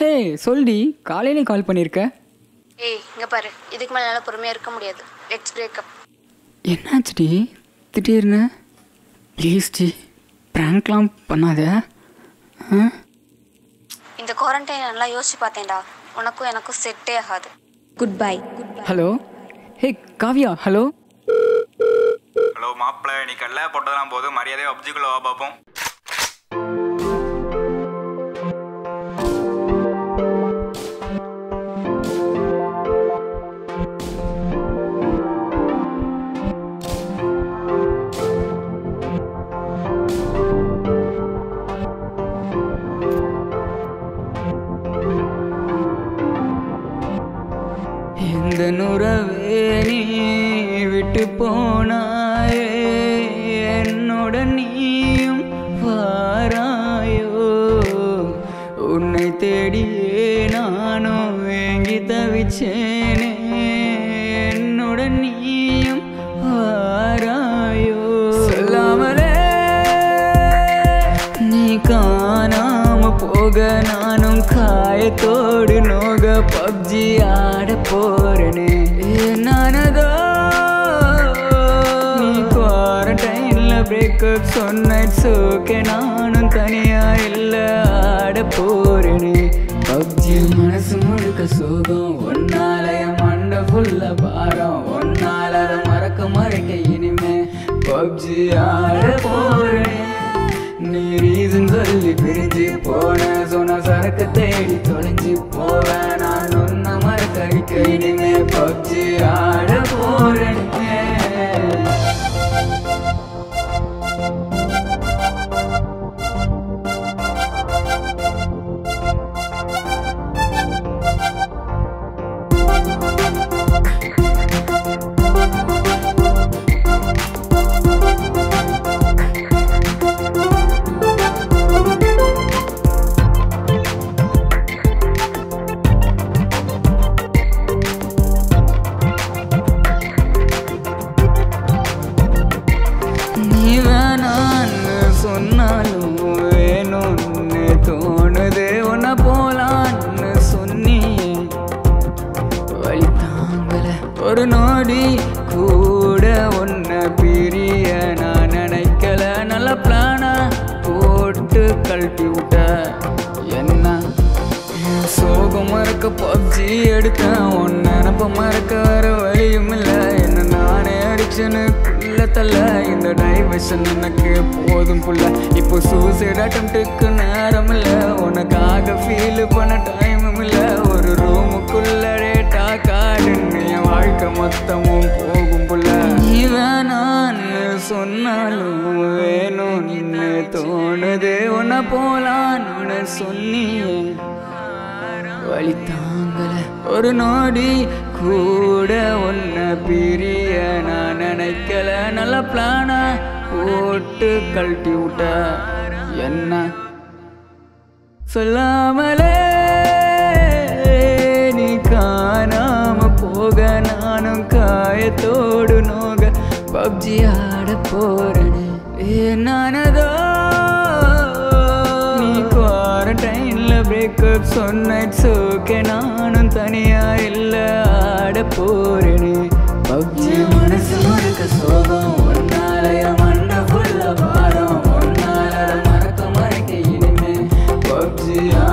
ஹே சொல்டி, காலையிலே கால் பண்ணியிருக்க. ஏய் இங்கே பாரு, இதுக்கு மேலே என்னால் பொறுமையாக இருக்க முடியாது. Let's breakup. என்னாச்சுடி திடீர்னு? ப்ளீஸ் டி, ப்ராங்க்லாம் பண்ணாத. இந்த குவாரண்டைன் நல்லா யோசிச்சு பார்த்தேன்டா, உனக்கும் எனக்கும் செட்டே ஆகாது. Good bye. Hello, hey Kavya. Hello hello மாப்பிள்ள, நீ கல்ல போட்டதெல்லாம் போது மரியாதையாக அப்ஜிக்குள்ள வா பார்ப்போம். இந்த நுறவே நீ விட்டு போனாயே, என்னோட நீயும் வாராயோ. உன்னை தேடியே நானும் ஏங்கி தவிச்சேனே, என்னோட நீயும் வாராயோ. சொல்லாமலே நீ காணாம போக நானும் காயத்தோடு நோக பப்ஜி ஆட போறனே. நானதோ நீ குவாரண்டைன்ல பிரேக்கப் சொன்ன ஓகே, நானும் தனியா இல்ல ஆட போறனே. பப்ஜி மனசு முழுக்க சோகம், ஒன்னால என் மண்டை ஃபுல்ல பாரம், ஒன்னால மறக்க இனிமே பப்ஜி ஆட போறனே. நீ ரீசன் சொல்லி பிரிஞ்சு போன, சொன்ன சரக்கு தேடி தொலைஞ்சு போவேன். நான் ஒன்ன மறக்க இனிமே பப்ஜி ஆட போறேன். நீ வேணான்னு சொன்னாலும் வேணும்னு தோணுது, உன்ன போலான்னு சொன்னியே. வழி தாங்கல ஒரு நோடி கூட உன்னை பிரிய நான் நினைக்கல. நல்ல பிளானா போட்டு கழட்டி விட்ட என்ன. சோகம் மறக்க பப்ஜி எடுத்தேன், உன் நினப்ப மறக்க வர வழியும் இல்லை. என்ன நானே அடிக்ஷனுக்குள்ள தள்ள, இந்த டைவர்ஷன் எனக்கு போதும் புள்ள. இப்போ சூசைட் அட்டம்ப்டுக்கு நேரம் இல்லை, உனக்காக ஃபீல் பண்ண டைமும் இல்லை. ஒரு ரூமுக்குள்ள டேட்டா கார்டுன்னு என் வாழ்க்கை மொத்தமும் போகும் புள்ள. நீ வேணான்னு சொன்னாலும் வேணும்னு தோணுது, உன்னை போலான்னு சொன்னியே. வழி தாங்கல ஒரு நோடி கூட உன்னை பிரிய நான் நினைக்கல. நல்ல பிளானா போட்டு கழட்டி விட்ட என்ன. சொல்லாமலே நீ காணாம போக நானும் காயத்தோடு நோக பப்ஜி ஆட போறேனே. நானதோ நீ குவாரண்டைன்ல பிரேக்கப் சொன்ன ஓகே, நானும் தனியா இல்ல ஆட போறேனே. பப்ஜி மனசு முழுக்க சோகம், ஒன்னால என் மண்டை ஃபுல்ல பாரம், ஒன்னால மறக்க இனிமே பப்ஜி